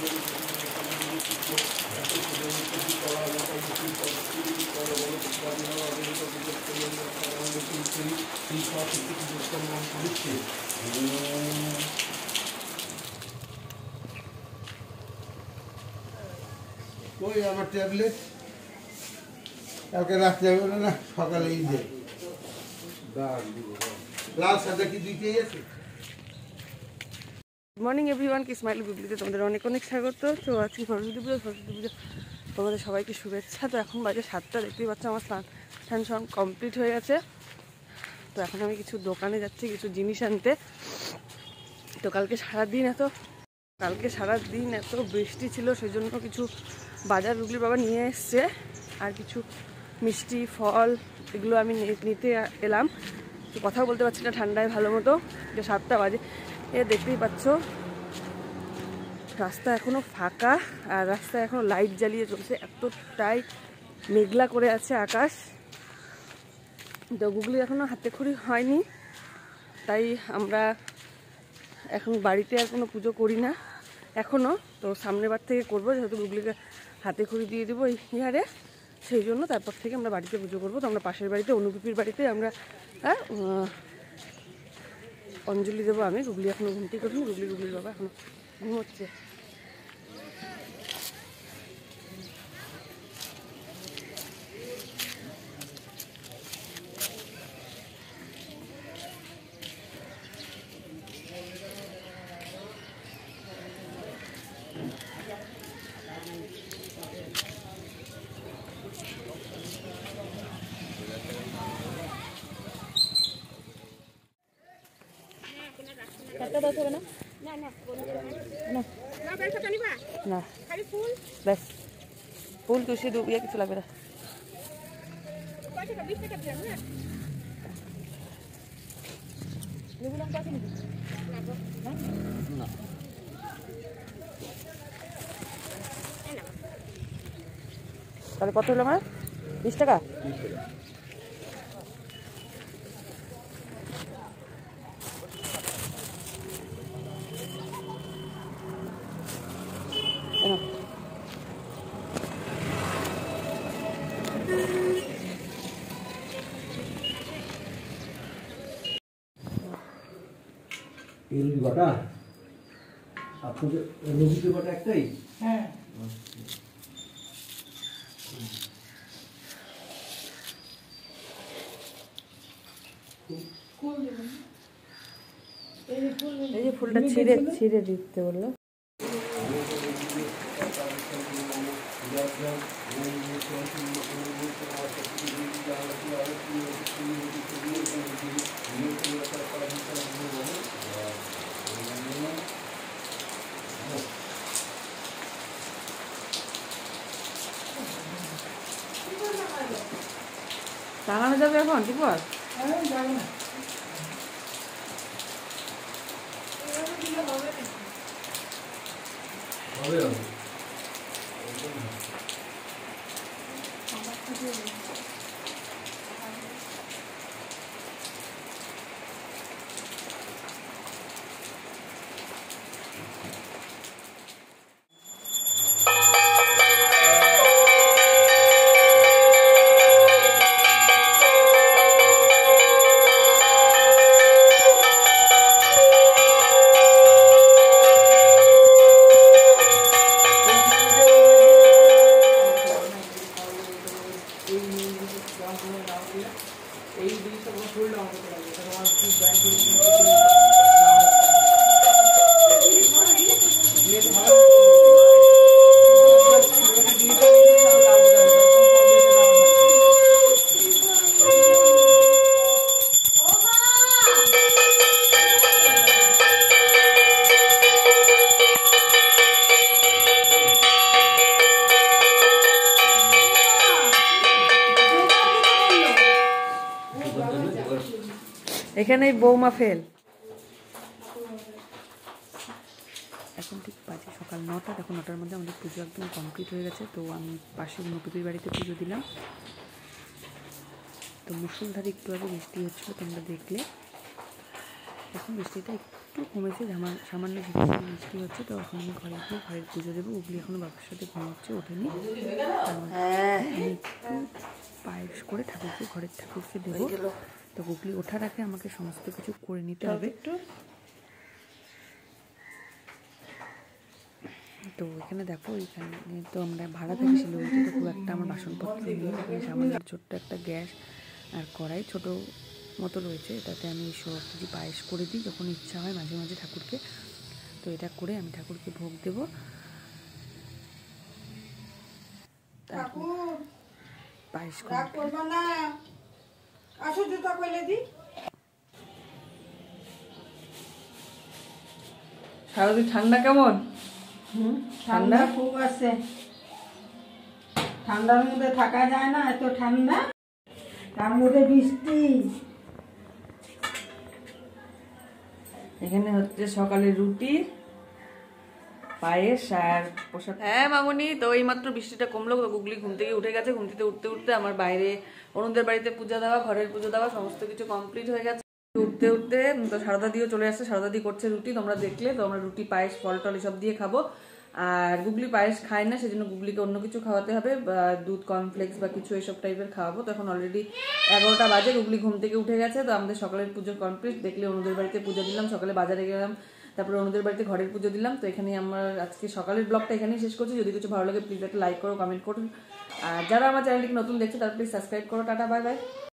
ওই আমার ট্যাবলেট কালকে রাখতে হবে না, সকালেই দে। লাল সাদা কি দুইটাই আছে? গুড মর্নিং এভরিওয়ান, কি স্মাইল গুগলিতে তোমাদের অনেক অনেক স্বাগত। তো আজকে সরস্বতী পুজো তোমাদের সবাইকে শুভেচ্ছা। তো এখন বাজে 7টা, দেখতেই পাচ্ছ আমার স্নান কমপ্লিট হয়ে গেছে। তো এখন আমি কিছু দোকানে যাচ্ছি কিছু জিনিস আনতে। তো কালকে সারাদিন এত বৃষ্টি ছিল, সেই জন্য কিছু বাজার গুগলির বাবা নিয়ে এসছে, আর কিছু মিষ্টি ফল এগুলো আমি নিতে এলাম। তো কথাও বলতে পারছি না ঠান্ডায় ভালো মতো, যে 7টা বাজে। দেখতেই পাচ্ছ রাস্তা এখনো ফাঁকা, আর রাস্তায় এখনো লাইট জ্বালিয়ে চলছে, এতটাই মেঘলা করে আছে আকাশ। তো গুগলি এখনো হাতে খড়ি হয়নি, তাই আমরা এখন বাড়িতে আর কোনো পুজো করি না এখনো। তো সামনের বার থেকে করবো, যেহেতু গুগলিকে হাতে খড়ি দিয়ে দেবো এই ইয়ারে, সেই জন্য তারপর থেকে আমরা বাড়িতে পুজো করবো। তো আমরা পাশের বাড়িতে অনুপিপির বাড়িতে আমরা অঞ্জলি দেবো। আমি গুগলি এখনো ঘুমটি করিনি, গুগলির বাবা এখনো ঘুমোচ্ছে। না ব্যাস ফুল তুষি ডুবিয়ে কিছু লাগবে না। তাহলে কত হলো আমার? 20 টাকা। গোটা আপনাদের রবি গোটা একটাই? হ্যাঁ। এই যে ফুলটা ছিঁড়ে দিতে বললো। টাঙানো যাবে এখন ঠিক বল? যাবে না, এখানেই বৌমা ফেল। এখন ঠিক বাজে সকাল 9টা। দেখো 9টার মধ্যে আমাদের পুজো একদম কমপ্লিট হয়ে গেছে। তো আমি পাশের অনুপিপির বাড়িতে পুজো দিলাম। তো মুষলধারে একটু আগে বৃষ্টি হচ্ছিলো, তোমরা দেখলে। এখন বৃষ্টিটা একটু কমেছে, সামান্য বৃষ্টি হচ্ছে। তো এখন আমি ঘরে গিয়ে ঘরের পুজো দেবো। গুগলি এখনো বাবার সাথে ঘুমাচ্ছে, ওঠেনি। আমি একটু পায়েস করে ঠাকুরকে, ঘরের ঠাকুরকে দেবো। তো গুগলি ওঠার আগে আমাকে সমস্ত কিছু করে নিতে হবে। তো এখানে দেখো, এখানে তো আমরা ভাড়া থাকি শিলিগুড়িতে, তো খুব একটা আমার বাসনপত্র নেই। এখানে সামান্য ছোট্ট একটা গ্যাস আর কড়াই ছোটো মতো রয়েছে, এটাতে আমি সব কিছু পায়েস করে দিই যখন ইচ্ছা হয় মাঝে মাঝে ঠাকুরকে। তো এটা করে আমি ঠাকুরকে ভোগ দেব। পায়েস সারাদিন ঠান্ডা কেমন? ঠান্ডা খুব আছে, ঠান্ডার মধ্যে থাকা যায় না, এত ঠান্ডা, তার মধ্যে বৃষ্টি। এখানে হচ্ছে সকালে রুটি, পায়েস আর প্রসাদ। হ্যাঁ মামুনি, তো এই মাত্র বৃষ্টিটা কমলো, তো গুগলি ঘুম থেকে উঠে গেছে। ঘুম থেকে উঠতে উঠতে আমার বাইরে অরুণদের বাড়িতে পূজা দেওয়া, ঘরের পুজো দেওয়া সমস্ত কিছু কমপ্লিট হয়ে গেছে। উঠতে উঠতে তো সারদা দিও চলে আসছে। সারদা দি করছে রুটি, তোমরা দেখলে। তো আমরা রুটি, পায়েস, ফল টল এসব দিয়ে খাবো। আর গুগলি পায়েস খায় না, সেজন্য গুগলিকে অন্য কিছু খাওয়াতে হবে, দুধ, কর্নফ্লেক্স বা কিছু এসব টাইপের খাওয়াবো। তো এখন অলরেডি 11টা বাজে, গুগলি ঘুম থেকে উঠে গেছে। তো আমাদের সকালের পুজো কমপ্লিট। দেখলে অনুদের বাড়িতে পুজো দিলাম, সকালে বাজারে গেলাম, তারপরে অনুদের বাড়িতে ঘরের পুজো দিলাম। তো এখানেই আমার আজকে সকালের ব্লগটা এখানেই শেষ করছি। যদি কিছু ভালো লাগে প্লিজ একটা লাইক করো, কমেন্ট করো। আর যারা আমার চ্যানেলটিকে নতুন দেখছে তারা প্লিজ সাবস্ক্রাইব করো। Tata, bye by.